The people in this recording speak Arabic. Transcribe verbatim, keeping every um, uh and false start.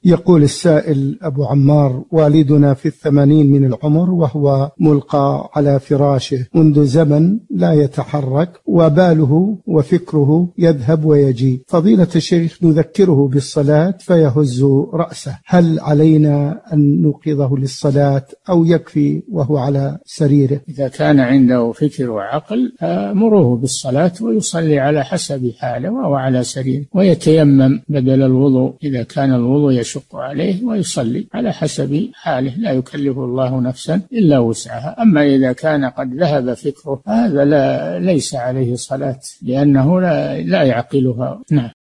يقول السائل أبو عمار: والدنا في الثمانين من العمر وهو ملقى على فراشه منذ زمن لا يتحرك، وباله وفكره يذهب ويجي. فضيلة الشيخ نذكره بالصلاة فيهز رأسه، هل علينا أن نوقظه للصلاة أو يكفي وهو على سريره؟ إذا كان عنده فكر وعقل مروه بالصلاة ويصلي على حسب حاله وهو على سريره، ويتيمم بدل الوضوء إذا كان الوضوء يشق عليه، ويصلي على حسب حاله، لا يكلف الله نفسا إلا وسعها. أما إذا كان قد ذهب فكره هذا لا ليس عليه صلاة، لأنه لا, لا يعقلها. نعم.